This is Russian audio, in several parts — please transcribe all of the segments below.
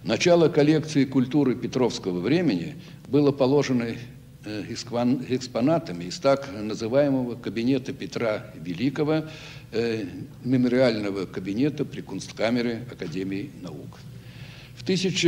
Начало коллекции культуры Петровского времени было положено экспонатами из так называемого кабинета Петра Великого, мемориального кабинета при Кунсткамере Академии наук. В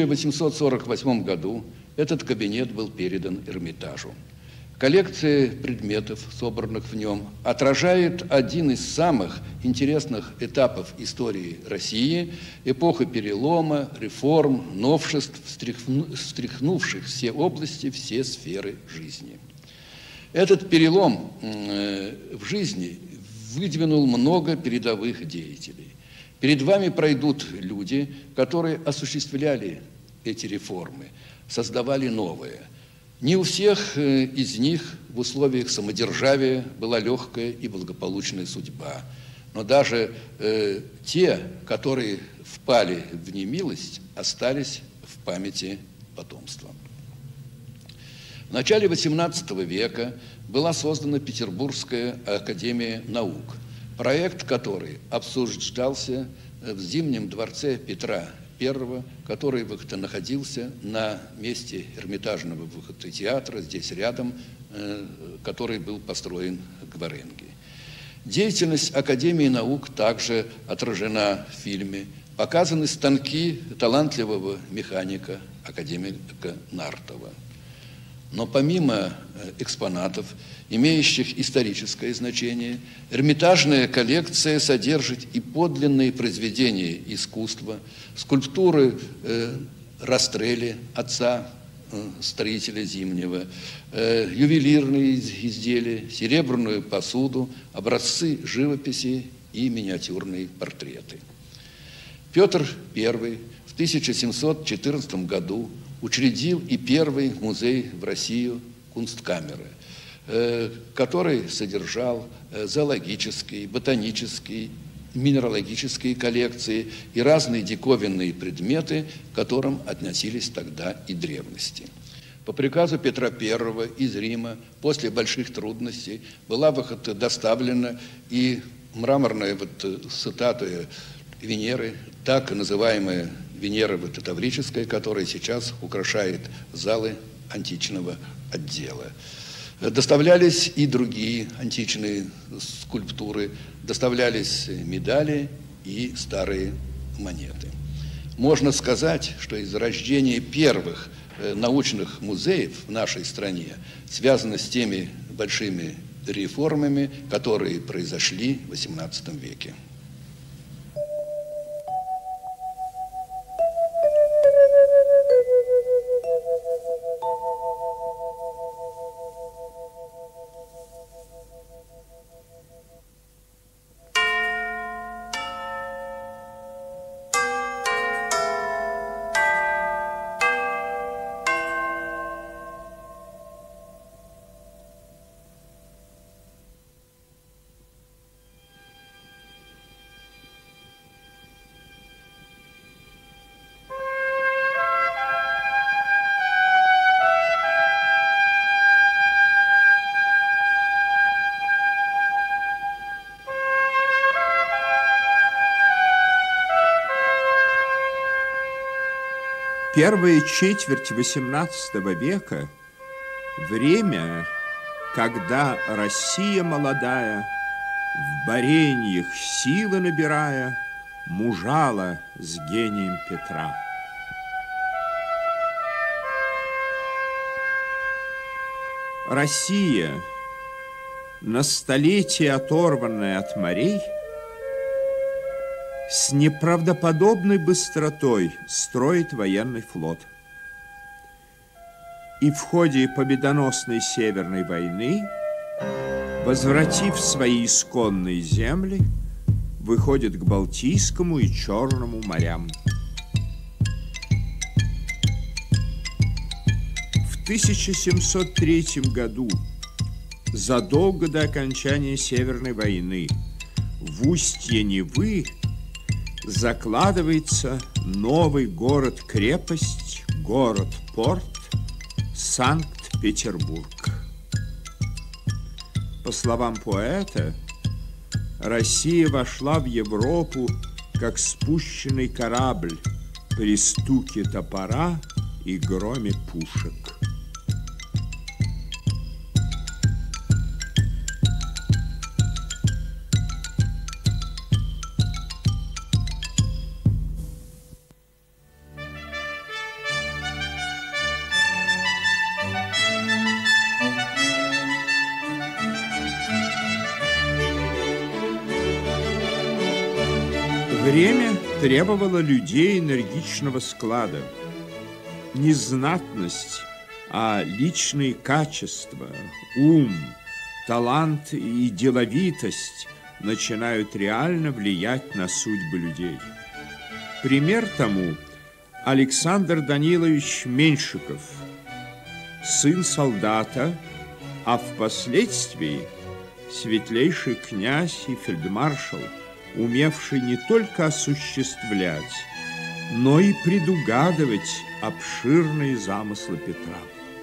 1848 году этот кабинет был передан Эрмитажу. Коллекция предметов, собранных в нем, отражает один из самых интересных этапов истории России, эпоха перелома, реформ, новшеств, встряхнувших все области, все сферы жизни. Этот перелом в жизни выдвинул много передовых деятелей. Перед вами пройдут люди, которые осуществляли эти реформы, создавали новые. Не у всех из них в условиях самодержавия была легкая и благополучная судьба. Но даже те, которые впали в немилость, остались в памяти потомства. В начале XVIII века была создана Петербургская академия наук, проект которой обсуждался в Зимнем дворце Петра I, который находился на месте Эрмитажного театра, здесь рядом, который был построен Гваренги. Деятельность Академии наук также отражена в фильме. Показаны станки талантливого механика, академика Нартова. Но помимо экспонатов, имеющих историческое значение, Эрмитажная коллекция содержит и подлинные произведения искусства, скульптуры Растрелли, отца строителя Зимнего, ювелирные изделия, серебряную посуду, образцы живописи и миниатюрные портреты. Петр I в 1714 году учредил и первый музей в России Кунсткамеры, который содержал зоологические, ботанические, минералогические коллекции и разные диковинные предметы, к которым относились тогда и древности. По приказу Петра I из Рима после больших трудностей была доставлена и мраморная статуя Венеры, так называемая Венера Таврическая, которая сейчас украшает залы античного отдела. Доставлялись и другие античные скульптуры, доставлялись медали и старые монеты. Можно сказать, что из рождения первых научных музеев в нашей стране связано с теми большими реформами, которые произошли в XVIII веке. Первая четверть XVIII века – время, когда Россия молодая, в бореньях силы набирая, мужала с гением Петра. Россия, на столетие оторванная от морей, с неправдоподобной быстротой строит военный флот. И в ходе победоносной Северной войны, возвратив свои исконные земли, выходит к Балтийскому и Черному морям. В 1703 году, задолго до окончания Северной войны, в устье Невы закладывается новый город-крепость, город-порт Санкт-Петербург. По словам поэта, Россия вошла в Европу как спущенный корабль, при стуке топора и громе пушек. Время требовало людей энергичного склада. Не знатность, а личные качества, ум, талант и деловитость начинают реально влиять на судьбы людей. Пример тому Александр Данилович Меньшиков, сын солдата, а впоследствии светлейший князь и фельдмаршал, умевший не только осуществлять, но и предугадывать обширные замыслы Петра.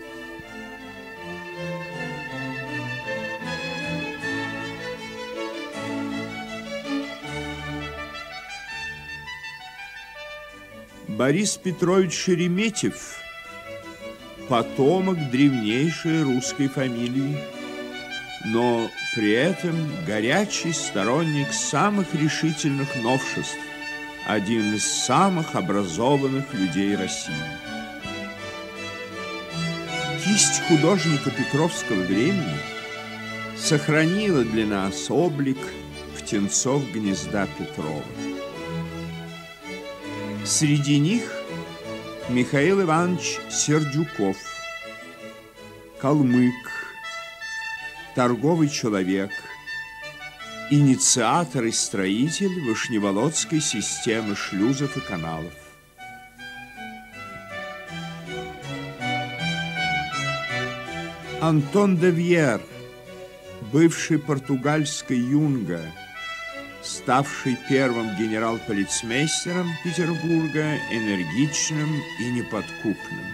Борис Петрович Шереметьев – потомок древнейшей русской фамилии, но при этом горячий сторонник самых решительных новшеств, один из самых образованных людей России. Кисть художника петровского времени сохранила для нас облик птенцов гнезда Петрова. Среди них Михаил Иванович Сердюков, калмык, торговый человек, инициатор и строитель Вышневолодской системы шлюзов и каналов. Антон де Вьер, бывший португальский юнга, ставший первым генерал-полицмейстером Петербурга, энергичным и неподкупным.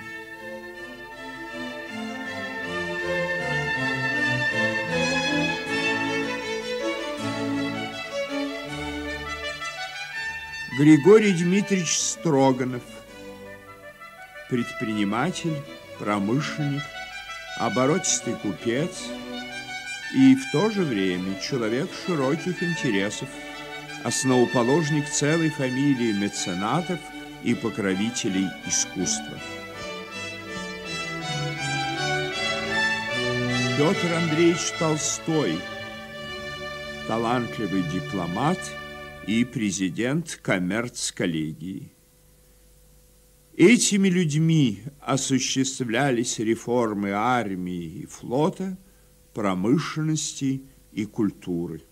Григорий Дмитриевич Строганов, предприниматель, промышленник, оборотистый купец и в то же время человек широких интересов, основоположник целой фамилии меценатов и покровителей искусства. Петр Андреевич Толстой, талантливый дипломат и президент коммерц-коллегии. Этими людьми осуществлялись реформы армии и флота, промышленности и культуры.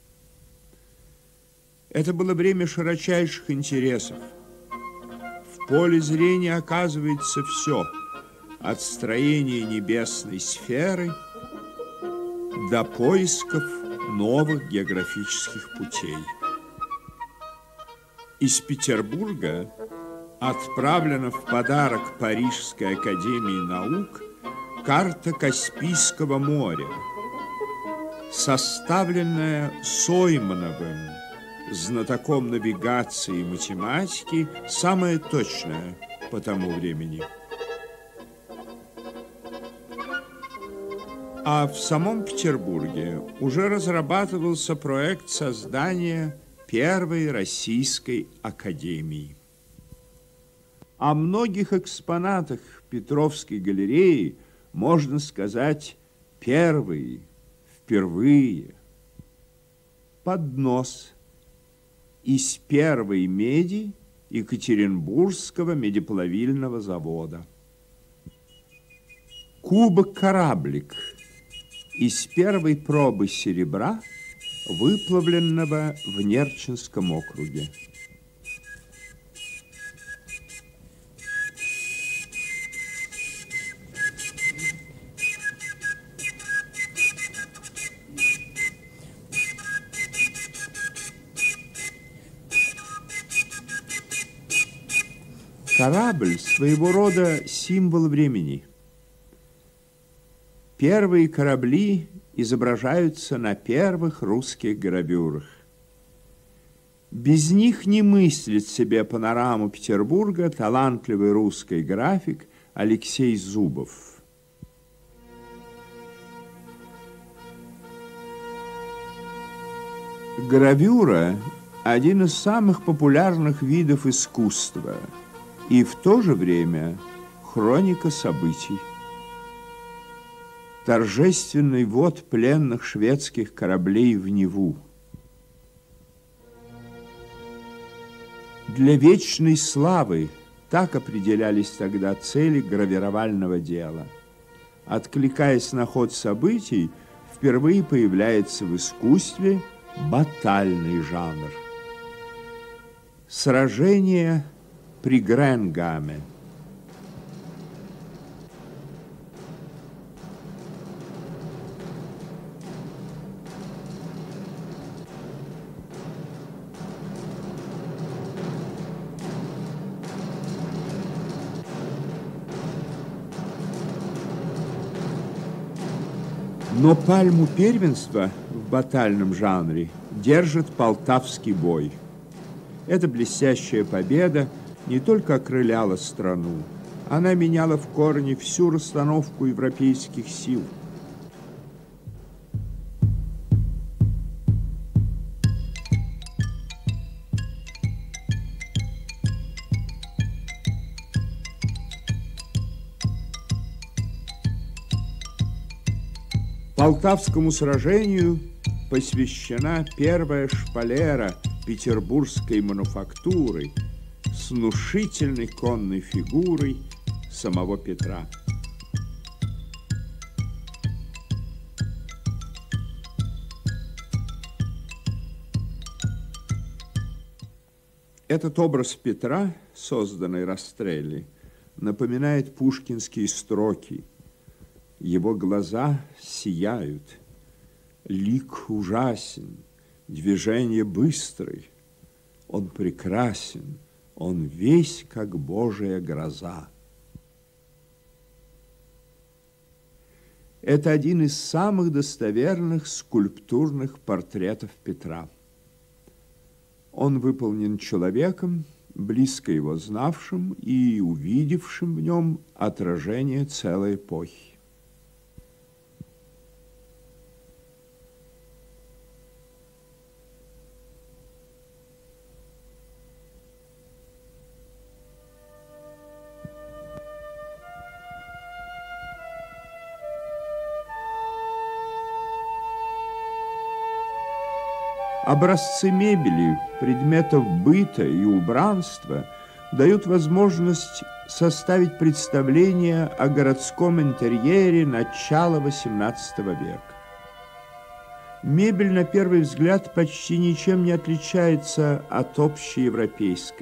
Это было время широчайших интересов. В поле зрения оказывается все, от строения небесной сферы до поисков новых географических путей. Из Петербурга отправлена в подарок Парижской академии наук карта Каспийского моря, составленная Соймановым, знатоком навигации и математики, самая точная по тому времени. А в самом Петербурге уже разрабатывался проект создания первой российской академии. О многих экспонатах Петровской галереи можно сказать впервые. Поднос из первой меди Екатеринбургского медиплавильного завода. Кубок-кораблик из первой пробы серебра, выплавленного в Нерчинском округе. Корабль – своего рода символ времени. Первые корабли изображаются на первых русских гравюрах. Без них не мыслит себе панораму Петербурга талантливый русский график Алексей Зубов. Гравюра – один из самых популярных видов искусства и в то же время хроника событий. Торжественный ввод пленных шведских кораблей в Неву. Для вечной славы так определялись тогда цели гравировального дела. Откликаясь на ход событий, впервые появляется в искусстве батальный жанр. Сражение при Гренгаме. Но пальму первенства в батальном жанре держит Полтавский бой. Эта блестящая победа не только окрыляла страну, она меняла в корне всю расстановку европейских сил. Полтавскому сражению посвящена первая шпалера петербургской мануфактуры с внушительной конной фигурой самого Петра. Этот образ Петра, созданный Растрелли, напоминает пушкинские строки. Его глаза сияют, лик ужасен, движение быстрый. Он прекрасен, он весь как Божия гроза. Это один из самых достоверных скульптурных портретов Петра. Он выполнен человеком, близко его знавшим и увидевшим в нем отражение целой эпохи. Образцы мебели, предметов быта и убранства дают возможность составить представление о городском интерьере начала XVIII века. Мебель, на первый взгляд, почти ничем не отличается от общеевропейской.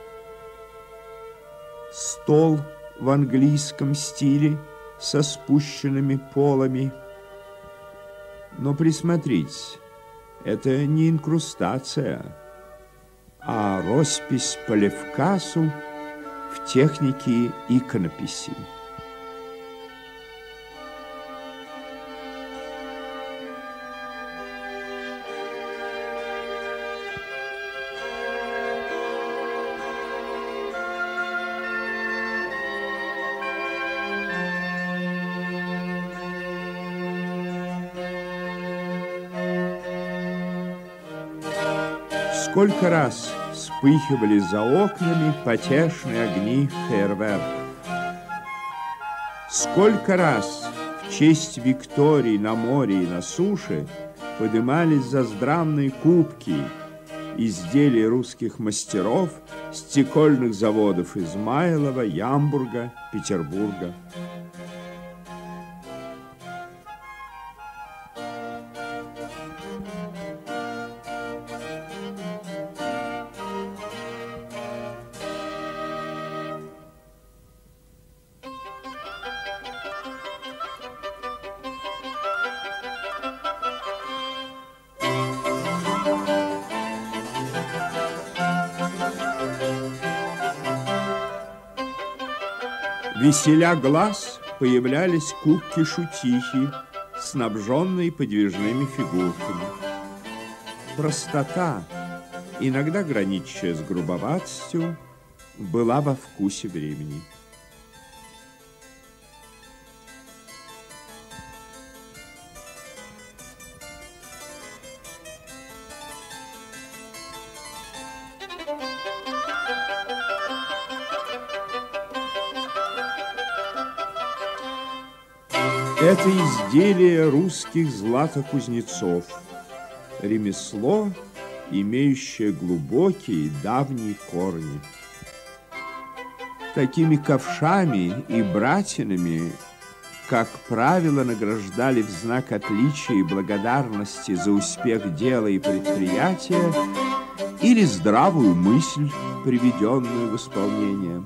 Стол в английском стиле со спущенными полами. Но присмотритесь. Это не инкрустация, а роспись по Левкасу в технике иконописи. Сколько раз вспыхивали за окнами потешные огни фейерверков. Сколько раз в честь Виктории на море и на суше подымались заздравные кубки, изделия русских мастеров, стекольных заводов Измайлова, Ямбурга, Петербурга. Веселя глаз появлялись кубки-шутихи, снабженные подвижными фигурками. Простота, иногда граничащая с грубоватостью, была во вкусе времени. Это изделие русских златокузнецов, ремесло, имеющее глубокие давние корни. Такими ковшами и братинами, как правило, награждали в знак отличия и благодарности за успех дела и предприятия или здравую мысль, приведенную в исполнение.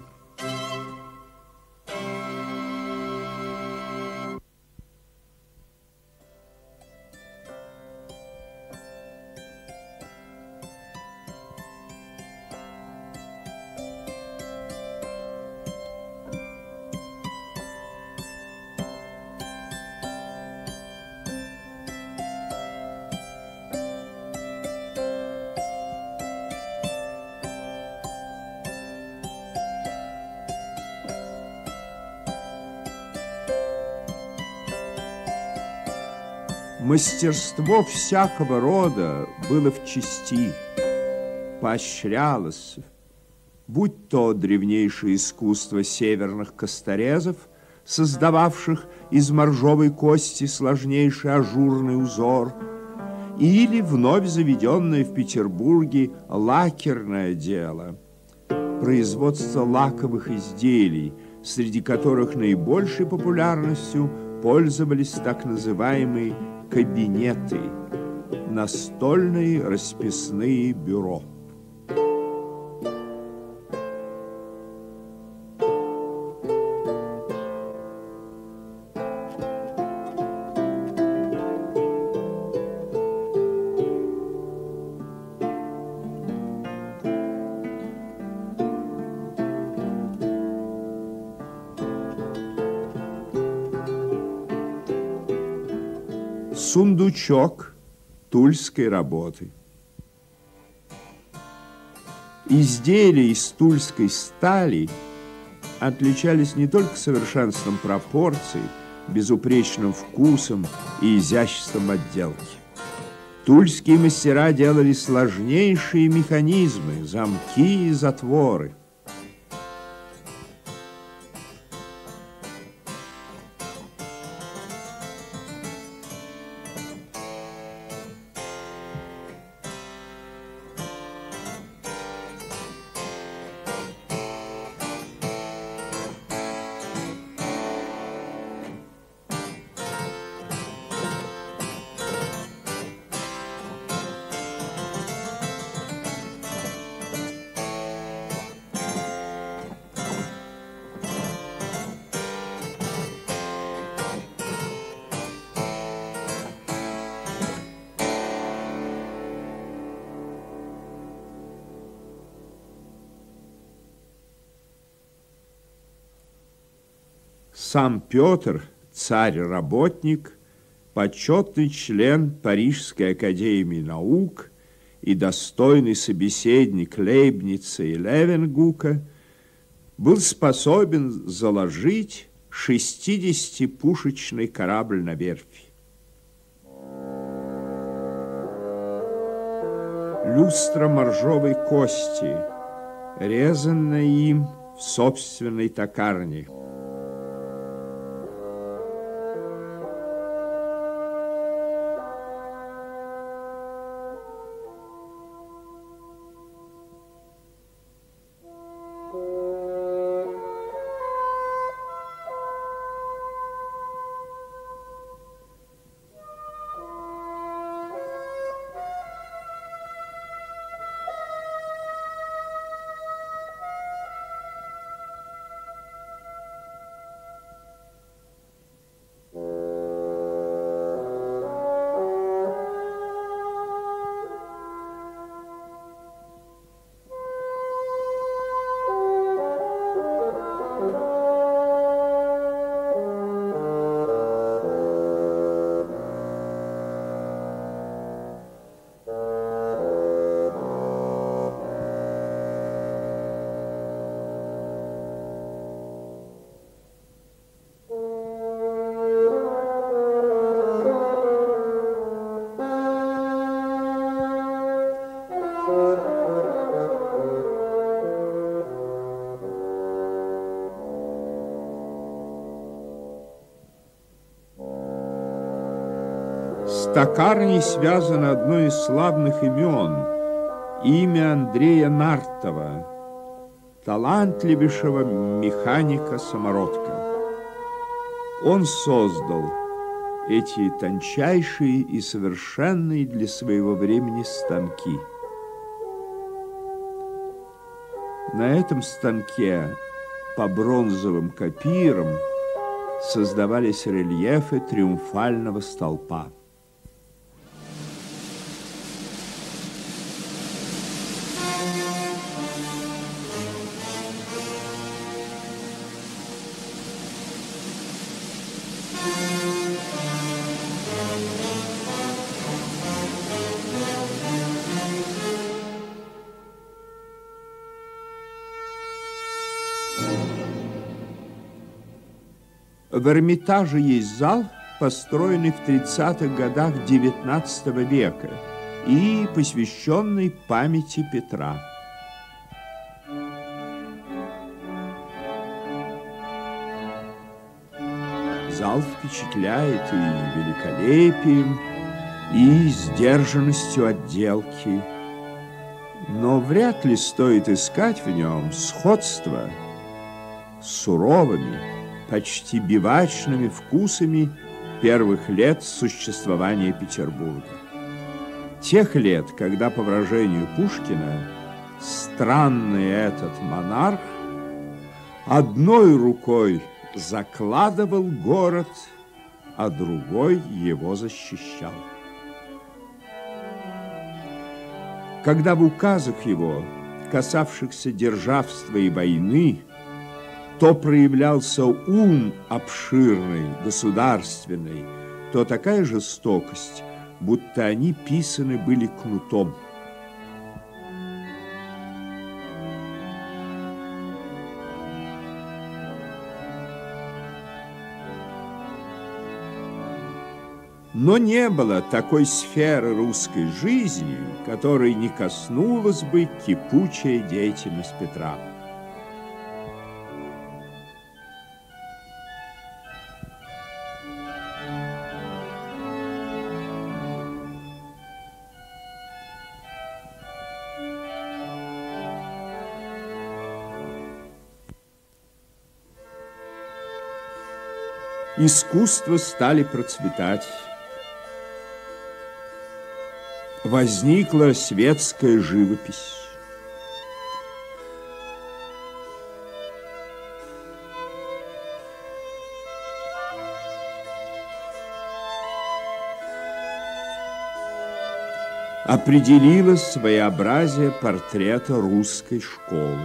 Мастерство всякого рода было в чести, поощрялось, будь то древнейшее искусство северных косторезов, создававших из моржовой кости сложнейший ажурный узор, или вновь заведенное в Петербурге лакерное дело, производство лаковых изделий, среди которых наибольшей популярностью пользовались так называемые кабинеты, настольные расписные бюро. Сундучок тульской работы. Изделия из тульской стали отличались не только совершенством пропорций, безупречным вкусом и изяществом отделки. Тульские мастера делали сложнейшие механизмы, замки и затворы. Сам Петр, царь-работник, почетный член Парижской академии наук и достойный собеседник Лейбница и Левенгука, был способен заложить 60-пушечный корабль на верфи. Люстра моржовой кости, резанная им в собственной токарне. токарней связано одно из славных имен, имя Андрея Нартова, талантливейшего механика-самородка. Он создал эти тончайшие и совершенные для своего времени станки. На этом станке по бронзовым копирам создавались рельефы триумфального столпа. В Эрмитаже есть зал, построенный в 30-х годах XIX века и посвященный памяти Петра. Зал впечатляет и великолепием, и сдержанностью отделки, но вряд ли стоит искать в нем сходства с суровыми, почти бивачными вкусами первых лет существования Петербурга. Тех лет, когда, по выражению Пушкина, странный этот монарх одной рукой закладывал город, а другой его защищал. Когда в указах его, касавшихся державства и войны, то проявлялся ум обширный, государственный, то такая жестокость, будто они писаны были кнутом. Но не было такой сферы русской жизни, которой не коснулась бы кипучая деятельность Петра. Искусства стали процветать. Возникла светская живопись. Определилось своеобразие портрета русской школы.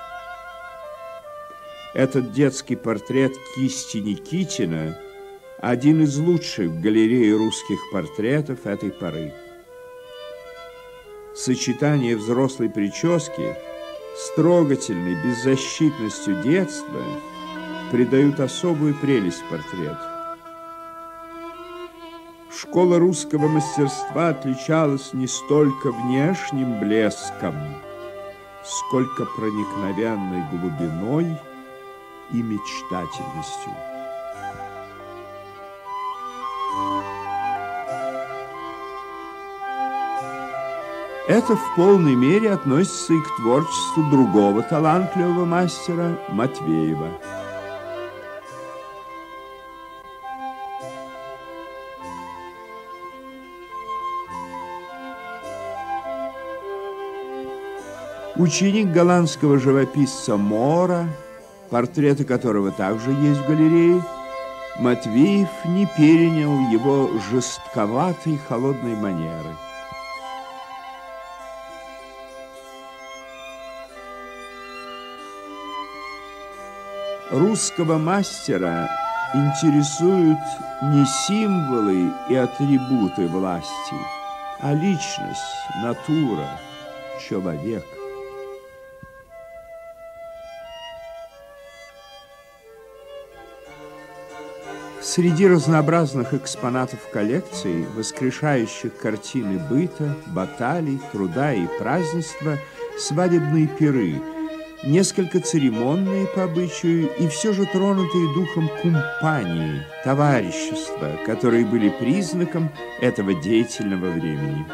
Этот детский портрет кисти Никитина – один из лучших в галерее русских портретов этой поры. Сочетание взрослой прически с трогательной беззащитностью детства придают особую прелесть портрету. Школа русского мастерства отличалась не столько внешним блеском, сколько проникновенной глубиной и мечтательностью. Это в полной мере относится и к творчеству другого талантливого мастера Матвеева. Ученик голландского живописца Мора, портреты которого также есть в галерее, Матвеев не перенял его жестковатой холодной манеры. Русского мастера интересуют не символы и атрибуты власти, а личность, натура, человек. Среди разнообразных экспонатов коллекции, воскрешающих картины быта, баталий, труда и празднества, свадебные пиры, несколько церемонные по обычаю и все же тронутые духом кумпании, товарищества, которые были признаком этого деятельного времени.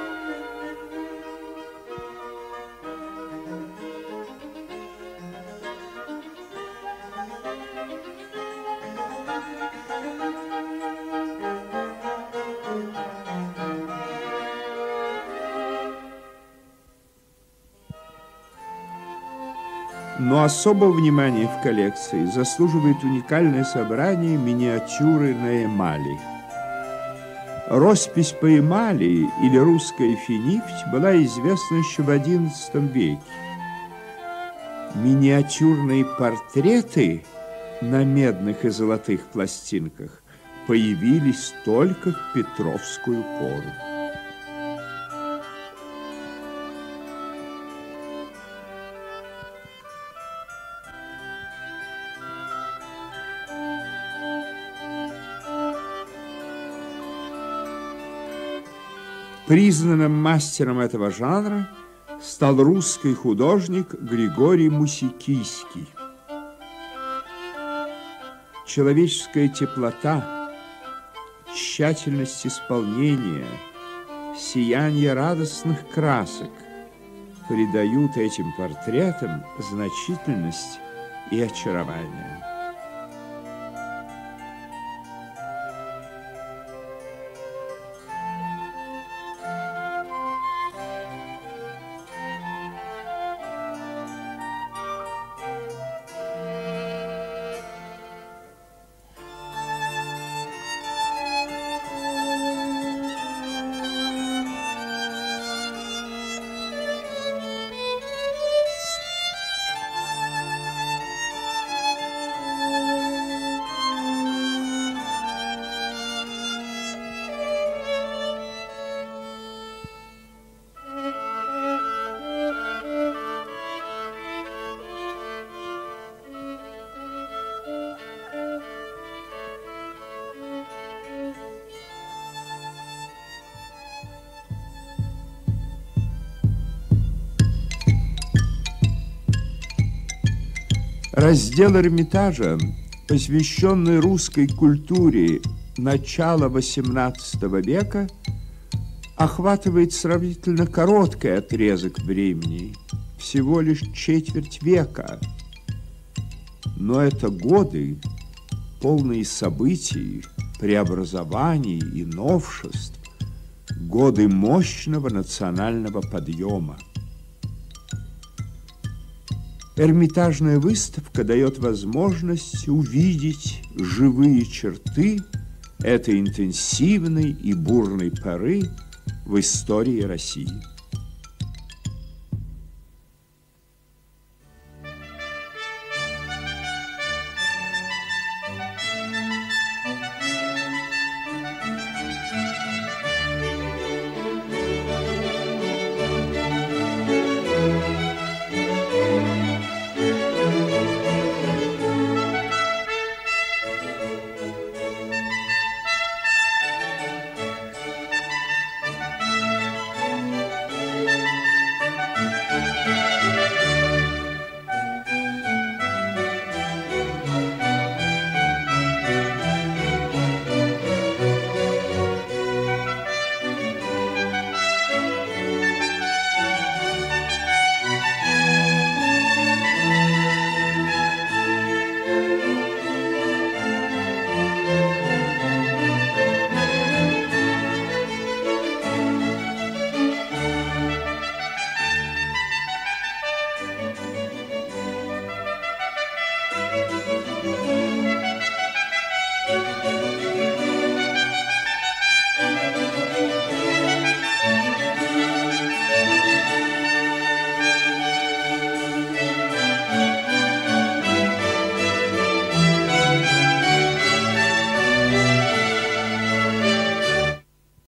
Но особого внимания в коллекции заслуживает уникальное собрание миниатюры на эмали. Роспись по эмали или русская финифть была известна еще в XI веке. Миниатюрные портреты на медных и золотых пластинках появились только в Петровскую пору. Признанным мастером этого жанра стал русский художник Григорий Мусикийский. Человеческая теплота, тщательность исполнения, сияние радостных красок придают этим портретам значительность и очарование. Раздел Эрмитажа, посвященный русской культуре начала XVIII века, охватывает сравнительно короткий отрезок времени, всего лишь четверть века. Но это годы, полные событий, преобразований и новшеств, годы мощного национального подъема. Эрмитажная выставка дает возможность увидеть живые черты этой интенсивной и бурной поры в истории России.